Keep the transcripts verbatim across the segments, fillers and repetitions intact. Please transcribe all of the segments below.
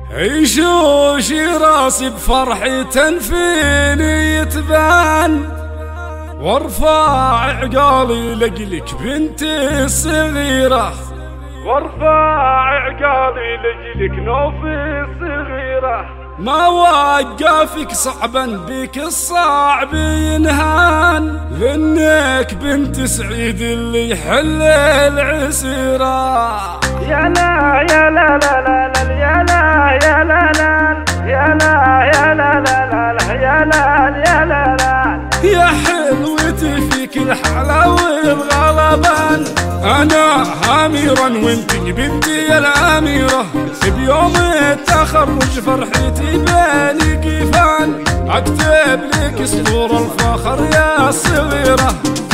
عيشوش راسي بفرحة فيني يتبان، وارفع عقالي لجلك بنتي الصغيرة، وارفع عقالي لجلك نوفي الصغيرة. ما وقفك صعبا بك الصعب ينهان، لانك بنت سعيد اللي يحل العسيرة. يا لا يا لا لا لا لا يا لا يا لا لا يا لا يا لا لا لا يا لا يا لا لا يا حلوتي فيك الحلا والغلبان، انا اميرا وانتي بنتي الاميرة. بيوم التخرج فرحتي بالي كيفان، اكتب لك سطور الفخر يا الصغيرة.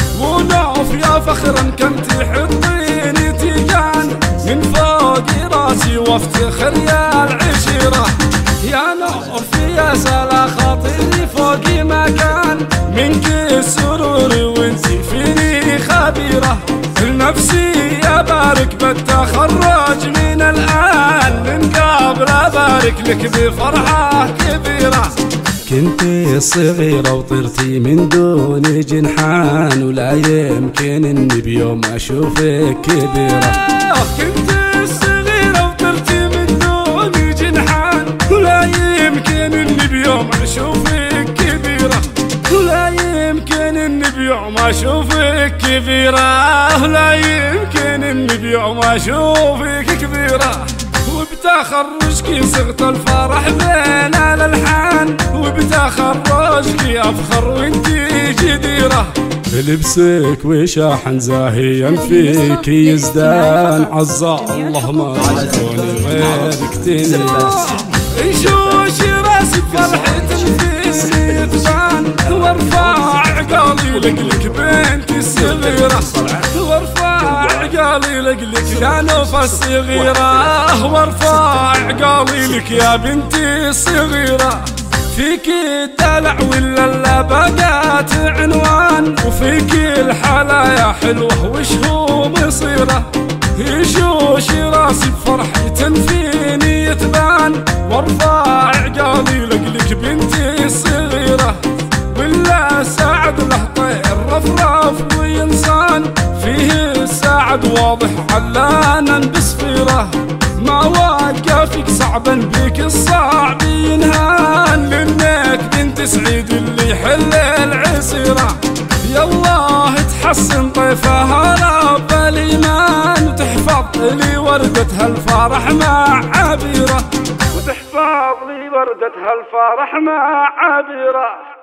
ونوف يا فخرا كم تحطيني تيجان، من فوق راسي وافتخر يا العشيرة. يا نوف يا سلا خاطري فوق مكان، منك السرور وانتي فيني خبيرة. لنفسي ابارك بالتخرج من الان، من قبل ابارك لك بفرحة كبيرة. كنتي صغيرة وطرتي من دون جنحان، ولا يمكن اني بيوم اشوفك كبيرة. كنتي صغيرة وطرتي من دون جنحان، ولا يمكن اني بيوم اشوفك كبيرة. ولا يمكن اني بيوم اشوفك كبيرة. ولا يمكن اني بيوم اشوفك كبيرة. وبتخرجك صغت الفرح بين الالحان، وبتخرجك افخر وانتي جديرة. لبسك وشاحن زاهيا فيك يزدان، عزا الله ما يكون غيرك تنسى. يشوش راسي بفرحة فيني يتبان، وارفع عقالي لجلك بنتي الصغيرة. وارفع عقالي لجلك يا نوف الصغيرة. وارفع عقالي لك يا بنتي الصغيرة. فيك الدلع ولا لا بقات عنوان، وفيك الحلا يا حلوة وش هو مصيره. يشوش راسي بفرحة فيني يتبان، وارفع عقالي لجلك بنتي الصغيرة. ولا سعد له طير رفرف وينصان، فيه السعد واضح علانا بصفيره. ما وقفك صعبا بك الصعب ينهان، لانك بنت سعيد اللي يحل العسيرة. يا الله تحسن طيفها رب الايمان، وتحفظ لي وردة هالفرح مع عبيرة. وتحفظ لي وردة هالفرح مع عبيرة.